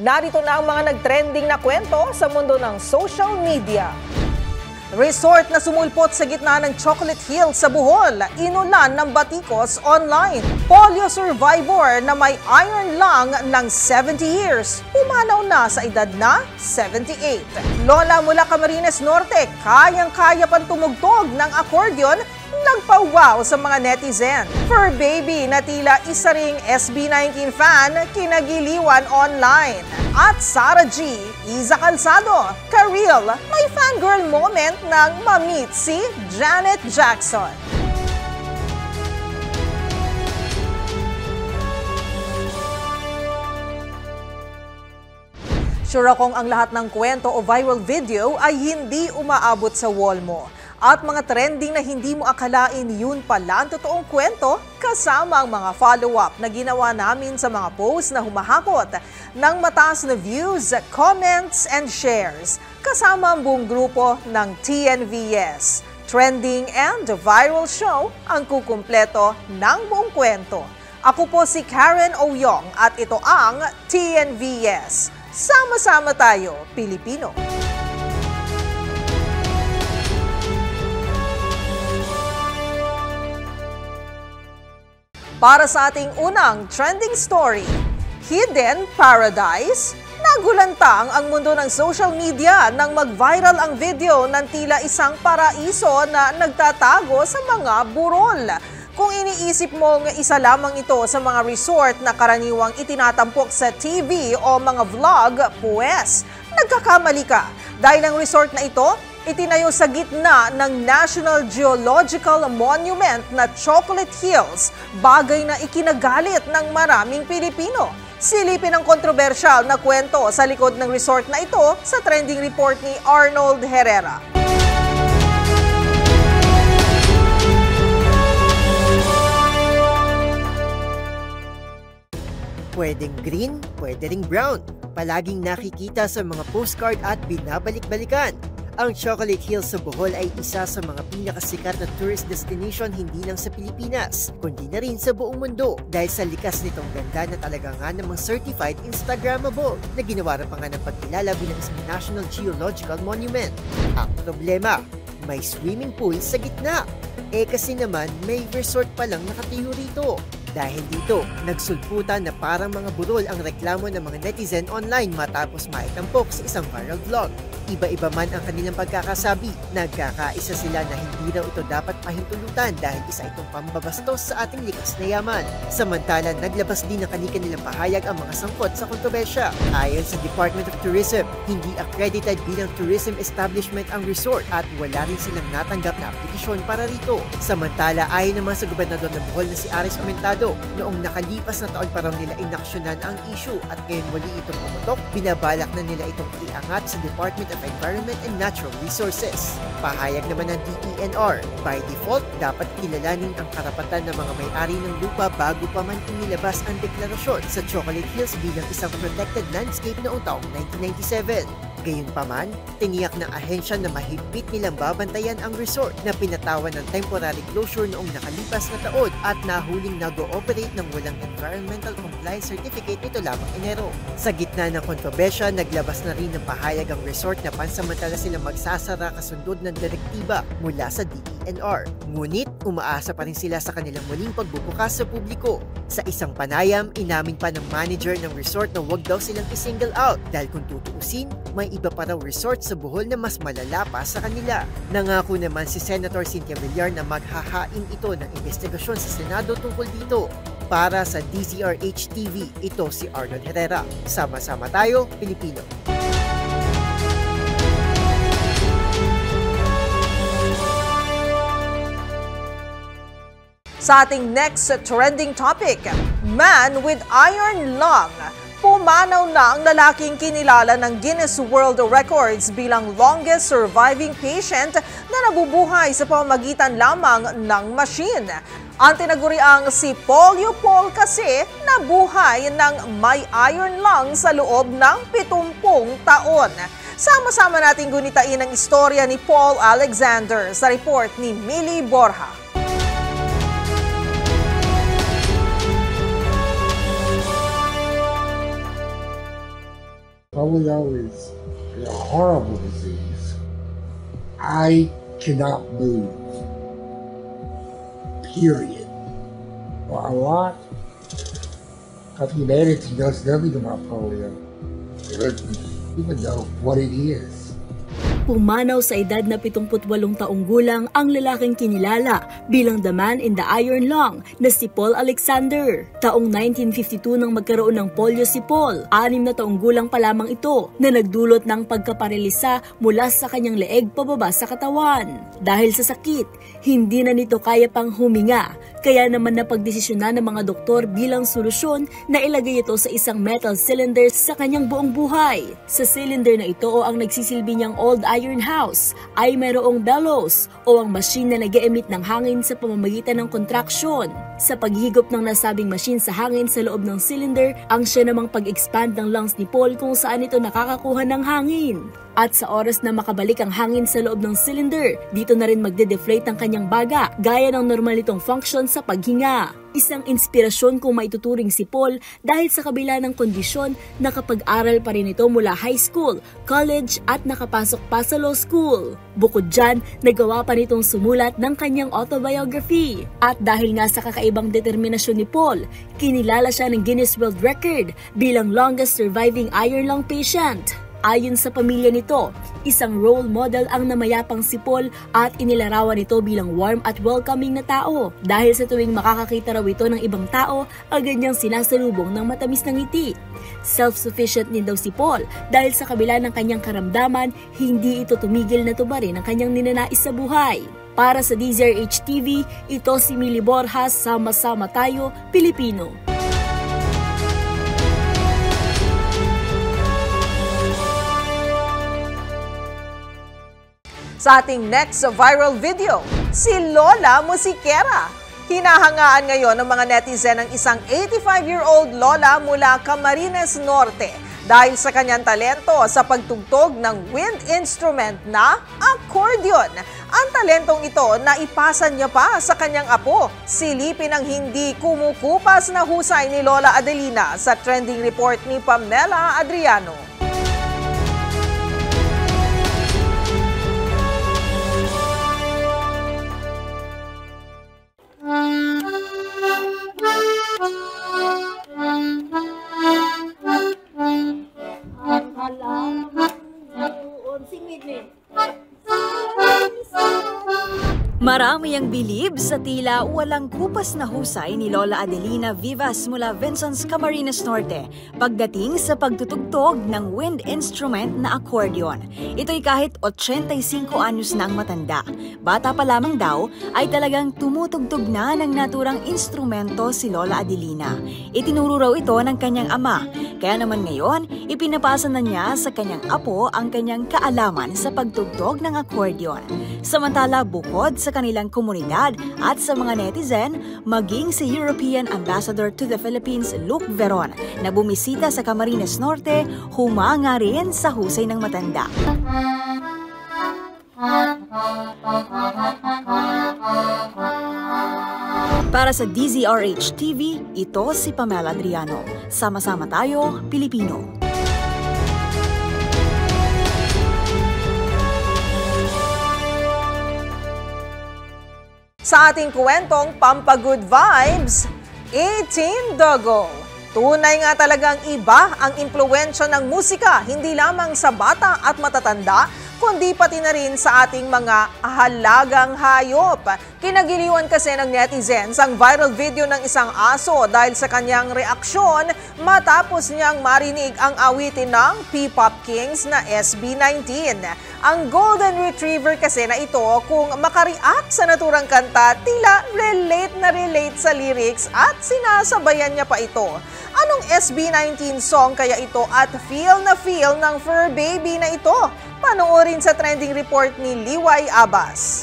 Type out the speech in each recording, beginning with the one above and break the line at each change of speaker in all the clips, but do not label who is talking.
narito na ang mga nagtrending na kwento sa mundo ng social media. Resort na sumulpot sa gitna ng Chocolate Hills sa Bohol, inulan ng batikos online. Polio survivor na may iron lung ng 70 years, pumanaw na sa edad na 78. Lola mula Camarines Norte, kayang-kaya pang tumugtog ng accordion, nagpawaw sa mga netizen. Fur baby na tila isa ring SB19 fan, kinagiliwan online. At Sarah G, Iza Calzado, ka-real, may fangirl moment nang ma-meet si Janet Jackson. Sure akong ang lahat ng kwento o viral video ay hindi umaabot sa wall mo. At mga trending na hindi mo akalain yun pala ang totoong kwento kasama ang mga follow-up na ginawa namin sa mga posts na humahakot ng mataas na views, comments, and shares kasama ang buong grupo ng TNVS. Trending and Viral Show ang kukumpleto ng buong kwento. Ako po si Karen Oyong at ito ang TNVS. Sama-sama tayo, Pilipino. Para sa ating unang trending story, Hidden Paradise, nagulantang ang mundo ng social media nang mag-viral ang video ng tila isang paraiso na nagtatago sa mga burol. Kung iniisip mong isa lamang ito sa mga resort na karaniwang itinatampok sa TV o mga vlog, pues, nagkakamali ka. Dahil ang resort na ito, itinayo sa gitna ng National Geological Monument na Chocolate Hills, bagay na ikinagalit ng maraming Pilipino. Silipin ang kontrobersyal na kwento sa likod ng resort na ito sa trending report ni Arnold Herrera.
Pwedeng green, pwede ring brown. Palaging nakikita sa mga postcard at binabalik-balikan. Ang Chocolate Hills sa Bohol ay isa sa mga pinakasikat na tourist destination hindi lang sa Pilipinas, kundi na rin sa buong mundo dahil sa likas nitong ganda na talaga nga namang certified Instagrammable na ginawa pa nga ng pagkilala bilang isang National Geological Monument. Ang problema, may swimming pool sa gitna. Kasi naman may resort pa lang nakatayo rito. Dahil dito, nagsulputan na parang mga burol ang reklamo ng mga netizen online matapos maitampok sa isang viral vlog. Iba-iba man ang kanilang pagkakasabi, nagkakaisa sila na hindi raw ito dapat pahintulutan dahil isa itong pambabastos sa ating likas na yaman. Samantala, naglabas din ng kanilang pahayag ang mga sangkot sa kontrobersya. Ayon sa Department of Tourism, hindi accredited bilang tourism establishment ang resort at wala rin silang natanggap na aplikasyon para rito. Samantala, ayon naman sa gobernador ng Bohol na si Aris Aumentado, noong nakalipas na taon pa raw nila inaksyonan ang issue at ngayon muli itong pumutok, binabalak na nila itong iangat sa Department of Environment and Natural Resources. Pahayag naman ng DENR, by default, dapat kilalanin ang karapatan ng mga may-ari ng lupa bago pa man inilabas ang deklarasyon sa Chocolate Hills bilang isang protected landscape noong taong 1997. Gayunpaman, tiniyak ng ahensya na mahigpit nilang babantayan ang resort na pinatawan ng temporary closure noong nakalipas na taon at nahuling nag-ooperate ng walang environmental compliance certificate nito lamang Enero. Sa gitna ng kontrobersya, naglabas na rin ng pahayag ang resort na pansamantala silang magsasara kasundod ng direktiba mula sa DENR. Ngunit, umaasa pa rin sila sa kanilang muling pagbubukas sa publiko. Sa isang panayam, inamin pa ng manager ng resort na huwag daw silang i-single out dahil kung tutuusin, may iba pa raw resort sa Bohol na mas malala pa sa kanila. Nangako naman si Senator Cynthia Villar na maghahain ito ng investigasyon sa Senado tungkol dito. Para sa DZRH TV, ito si Arnold Herrera. Sama-sama tayo, Pilipino.
Sa ating next trending topic, man with iron lung. Pumanaw na ang lalaking kinilala ng Guinness World Records bilang longest surviving patient na nabubuhay sa pamamagitan lamang ng machine. Ang tinaguriang si Polio Paul kasi nabuhay ng may iron lung sa loob ng 70 taon. Sama-sama nating gunitain ang istorya ni Paul Alexander sa report ni Millie Borja.
polio is a horrible disease. I cannot move, period. Well, a lot of humanity knows nothing about polio. They don't even know what it is.
Pumanaw sa edad na 78 taong gulang ang lalaking kinilala bilang the man in the iron lung na si Paul Alexander. Taong 1952 nang magkaroon ng polio si Paul, 6 na taong gulang pa lamang ito na nagdulot ng pagkaparalisa mula sa kanyang leeg pababa sa katawan. Dahil sa sakit, hindi na nito kaya pang huminga, kaya naman napagdesisyonan ng mga doktor bilang solusyon na ilagay ito sa isang metal cylinder sa kanyang buong buhay. Sa cylinder na ito o ang nagsisilbi niyang old iron house ay mayroong bellows o ang machine na nag-e-emit ng hangin sa pamamagitan ng contraction. Sa paghigop ng nasabing machine sa hangin sa loob ng cylinder, ang siya namang pag-expand ng lungs ni Paul kung saan ito nakakakuha ng hangin. At sa oras na makabalik ang hangin sa loob ng cylinder, dito na rin magde-deflate ang kanyang baga gaya ng normal nitong function sa paghinga. Isang inspirasyon kung maituturing si Paul dahil sa kabila ng kondisyon, nakapag-aral pa rin ito mula high school, college at nakapasok pa sa law school. Bukod dyan, nagawa pa nitong sumulat ng kanyang autobiography. At dahil nga sa kakaibang determinasyon ni Paul, kinilala siya ng Guinness World Record bilang longest surviving iron lung patient. Ayon sa pamilya nito, isang role model ang namayapang si Paul at inilarawan nito bilang warm at welcoming na tao. Dahil sa tuwing makakakita raw ito ng ibang tao, agad niyang sinasalubong ng matamis na ngiti. Self-sufficient din daw si Paul dahil sa kabila ng kanyang karamdaman, hindi ito tumigil na tubarin ang kanyang ninanais sa buhay. Para sa DZRH TV, ito si Mili Borjas, Sama-sama Tayo, Pilipino.
Sa ating next viral video, si Lola Musikera. Hinahangaan ngayon ng mga netizen ang isang 85-year-old lola mula Camarines Norte dahil sa kanyang talento sa pagtugtog ng wind instrument na accordion. Ang talentong ito na ipasa niya pa sa kanyang apo. Silipin ang hindi kumukupas na husay ni Lola Adelina sa trending report ni Pamela Adriano.
Marami ang bilib sa tila walang kupas na husay ni Lola Adelina Vivas mula Vinzons, Camarines Norte pagdating sa pagtutugtog ng wind instrument na accordion. Ito'y kahit 85 anyos na ang matanda. Bata pa lamang daw ay talagang tumutugtog na ng naturang instrumento si Lola Adelina. Itinuro raw ito ng kanyang ama. Kaya naman ngayon, ipinapasa na niya sa kanyang apo ang kanyang kaalaman sa pagtugtog ng accordion. Samantala, bukod sa kanilang komunidad at sa mga netizen, maging si European Ambassador to the Philippines Luke Veron na bumisita sa Camarines Norte, humanga rin sa husay ng matanda. Para sa DZRH TV, ito si Pamela Adriano. Sama-sama tayo, Pilipino.
Sa ating kwentong Pampagood Vibes, 18 Dogo. Tunay nga talagang iba ang impluwensya ng musika, hindi lamang sa bata at matatanda, kundi pati na rin sa ating mga halagang hayop. Kinagiliwan kasi ng netizens ang viral video ng isang aso dahil sa kanyang reaksyon matapos niyang marinig ang awitin ng P-Pop Kings na SB19. Ang Golden Retriever kasi na ito, kung makareact sa naturang kanta, tila relate na relate sa lyrics at sinasabayan niya pa ito. Anong SB19 song kaya ito at feel ng fur baby na ito? Panoorin sa trending report ni Liway Abbas.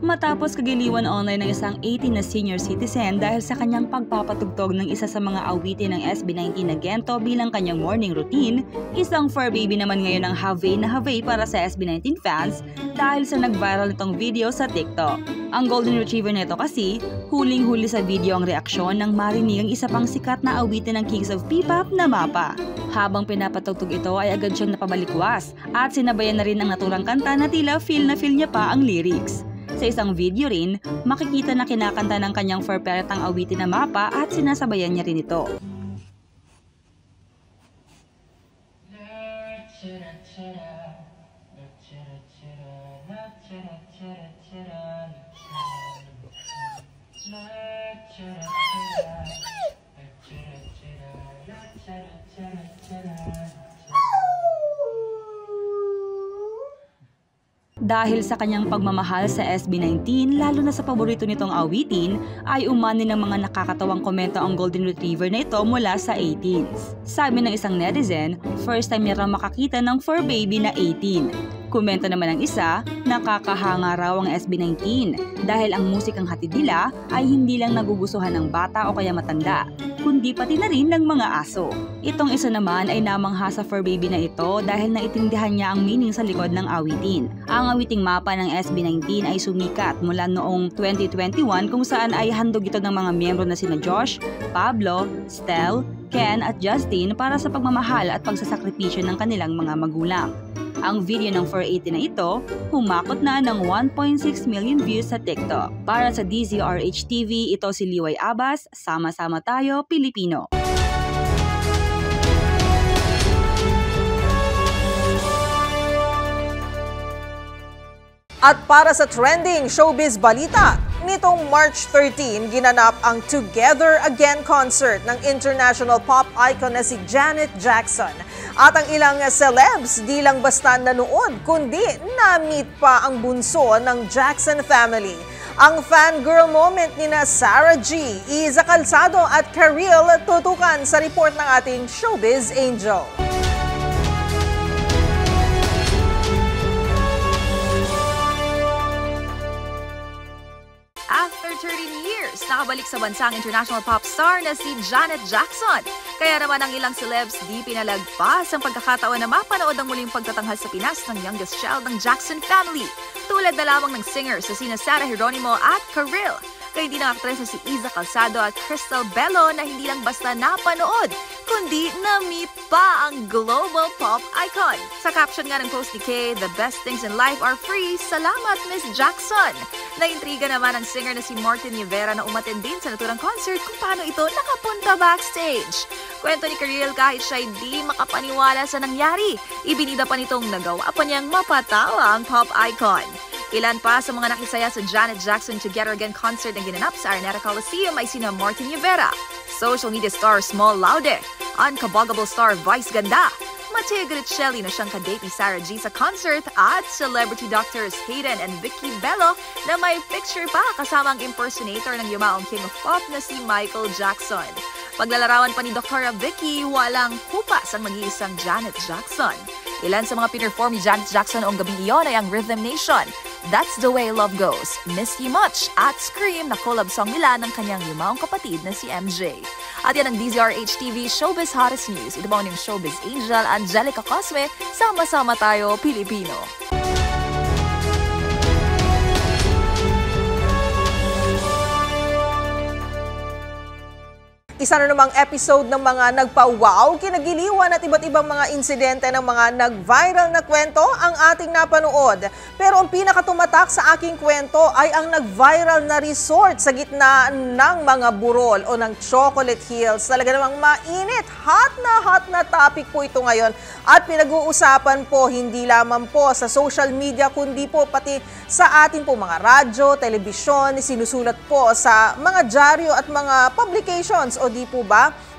matapos kagiliwan online ng isang 18 na senior citizen dahil sa kanyang pagpapatugtog ng isa sa mga awitin ng SB19 na Gento bilang kanyang morning routine. Isang fur baby naman ngayon ang have na have para sa SB19 fans dahil sa nag-viral nitong video sa TikTok. Ang golden retriever nito kasi, huling-huli sa video ang reaksyon nang marinig ang isa pang sikat na awitin ng Kings of P-pop na Mapa. Habang pinapatugtog ito ay agad siyang napabalikwas at sinabayan na rin ang naturang kanta na tila feel niya pa ang lyrics. Sa isang video rin, makikita na kinakanta ng kanyang fur parrot ang awitin na Mapa at sinasabayan niya rin ito. Dahil sa kanyang pagmamahal sa SB19, lalo na sa paborito nitong awitin, ay umani ng mga nakakatawang komento ang golden retriever na ito mula sa 18s. Sabi ng isang netizen, first time niya raw makakita ng fur baby na 18. Komento naman ng isa, nakakahanga raw ang SB19 dahil ang musikang hatid nila ay hindi lang nagugustuhan ng bata o kaya matanda, kundi pati na rin ng mga aso. Itong isa naman ay namangha sa fur baby na ito dahil naitindihan niya ang meaning sa likod ng awitin. Ang awiting Mapa ng SB19 ay sumikat mula noong 2021 kung saan ay handog ito ng mga miyembro na sina Josh, Pablo, Stel, Ken at Justin para sa pagmamahal at pagsasakripisyo ng kanilang mga magulang. Ang video ng Fur 18 na ito, humakot na ng 1.6 million views sa TikTok. Para sa DZRH TV, ito si Liway Abbas, Sama-sama Tayo, Pilipino.
At para sa trending showbiz balita, nitong March 13, ginanap ang Together Again concert ng international pop icon na si Janet Jackson. At ang ilang celebs di lang basta nanood, kundi na-meet pa ang bunso ng Jackson family. Ang fangirl moment ni na Sarah G, Iza Calzado at Karil tutukan sa report ng ating Showbiz Angel.
After 13 years, nakabalik sa bansang international pop star na si Janet Jackson. Kaya naman ang ilang celebs di pinalagpas ang pagkakataon na mapanood ang muling pagtatanghal sa Pinas ng youngest child ng Jackson family. Tulad na lamang ng singers sa sina Sarah Geronimo at Karil. Kaya hindi na aktres na si Iza Calzado at Crystal Bello na hindi lang basta napanood, kundi na-meet pa ang global pop icon. Sa caption nga ng post ni Kay, "The best things in life are free. Salamat, Miss Jackson." Naintriga naman ang singer na si Martin Rivera na umattend din sa naturang concert kung paano ito nakapunta backstage. Kwento ni Karil, kahit siya hindi makapaniwala sa nangyari, ibinida pa nitong nagawa pa niyang mapatawa ang pop icon. Ilan pa sa mga nakisaya sa Janet Jackson Together Again concert na ginanap sa Araneta Coliseum ay sina Martin Rivera, social media star Small Laude, unkaboggable star Vice Ganda, Mateo Gritchelli na siyang kadate ni Sarah G sa concert at celebrity doctors Hayden and Vicky Bello na may picture pa kasama ang impersonator ng yumaong King of Pop na si Michael Jackson. Paglalarawan pa ni Dr. Vicky, walang kupas ang mag-iisang Janet Jackson. Ilan sa mga pinerform ni Janet Jackson noong gabing iyon ay ang Rhythm Nation, That's the Way Love Goes, Miss You Much at Scream na collab song nila ng kanyang yumaong kapatid na si MJ. At yan ang DZRH TV Showbiz Hottest News. Ito ba ang Showbiz Angel Angelica Cosme, Sama-sama Tayo, Pilipino.
Isa na namang episode ng mga nagpa-wow, kinagiliwan at iba't ibang mga insidente ng mga nag-viral na kwento ang ating napanood. Pero ang pinakatumatak sa aking kwento ay ang nag-viral na resort sa gitna ng mga burol o ng Chocolate Hills. Talaga namang mainit, hot na topic po ito ngayon. At pinag-uusapan po hindi lamang po sa social media kundi po pati sa ating po mga radyo, telebisyon, sinusulat po sa mga dyaryo at mga publications o di po ba?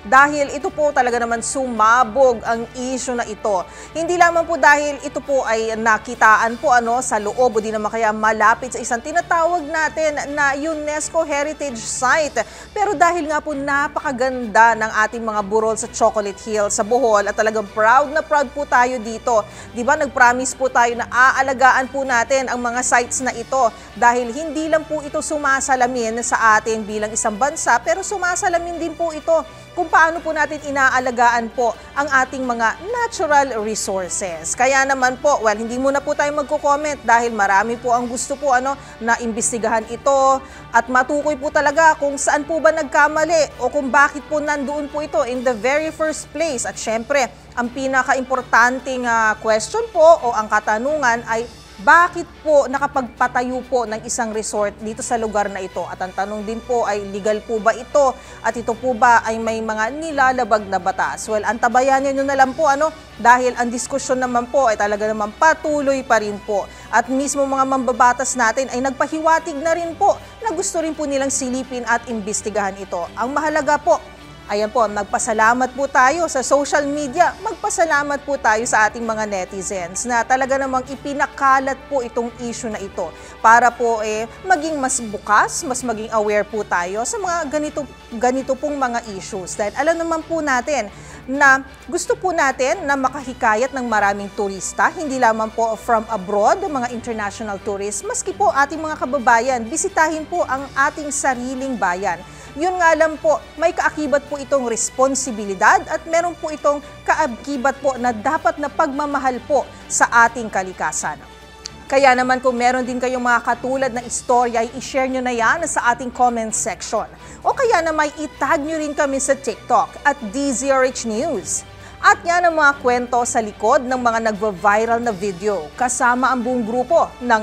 dahil ito po talaga naman sumabog ang issue na ito. Hindi lamang po dahil ito po ay nakitaan po sa loob o di naman kaya malapit sa isang tinatawag natin na UNESCO Heritage Site. Pero dahil nga po napakaganda ng ating mga burol sa Chocolate Hill sa Bohol at talagang proud na proud po tayo dito. Di ba nag-promise po tayo na aalagaan po natin ang mga sites na ito dahil hindi lang po ito sumasalamin sa atin bilang isang bansa pero sumasalamin din po ito kung paano po natin inaalagaan po ang ating mga natural resources. Kaya naman po, hindi muna po tayo magko-comment dahil marami po ang gusto po na imbestigahan ito at matukoy po talaga kung saan po ba nagkamali o kung bakit po nandoon po ito in the very first place. At syempre, ang pinaka-importanting question po o ang katanungan ay bakit po nakapagpatayo po ng isang resort dito sa lugar na ito? At ang tanong din po ay legal po ba ito? At ito po ba ay may mga nilalabag na batas? Well, antabayanin nyo na lang po dahil ang diskusyon naman po ay talaga naman patuloy pa rin po. At mismo mga mambabatas natin ay nagpahiwatig na rin po na gusto rin po nilang silipin at imbestigahan ito. Ang mahalaga po, ayan po, magpasalamat po tayo sa social media, magpasalamat po tayo sa ating mga netizens na talaga namang ipinakalat po itong issue na ito para po maging mas bukas, mas maging aware po tayo sa mga ganito pong mga issues. Dahil alam naman po natin na gusto po natin na makahikayat ng maraming turista, hindi lamang po from abroad, mga international tourists, maski po ating mga kababayan, bisitahin po ang ating sariling bayan. Yun nga lang po, may kaakibat po itong responsibilidad at meron po itong kaakibat po na dapat na pagmamahal po sa ating kalikasan. Kaya naman kung meron din kayong mga katulad na istorya, i-share nyo na yan sa ating comment section. O kaya naman itag nyo rin kami sa TikTok at DZRH News. At yan ang mga kwento sa likod ng mga nagva-viral na video kasama ang buong grupo ng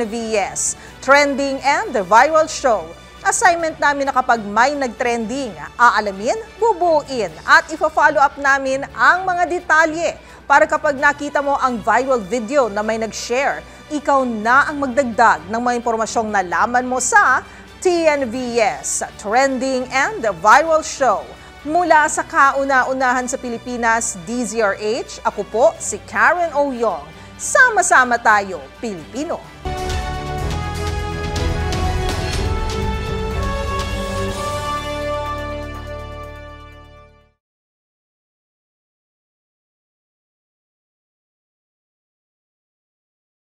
TNVS, Trending and The Viral Show. Assignment namin na kapag may nag-trending, aalamin, bubuuin at ipa-follow up namin ang mga detalye para kapag nakita mo ang viral video na may nag-share, ikaw na ang magdagdag ng mga impormasyong nalaman mo sa TNVS, Trending and The Viral Show. Mula sa kauna-unahan sa Pilipinas, DZRH, ako po si Karen Oyong. Sama-sama tayo, Pilipino.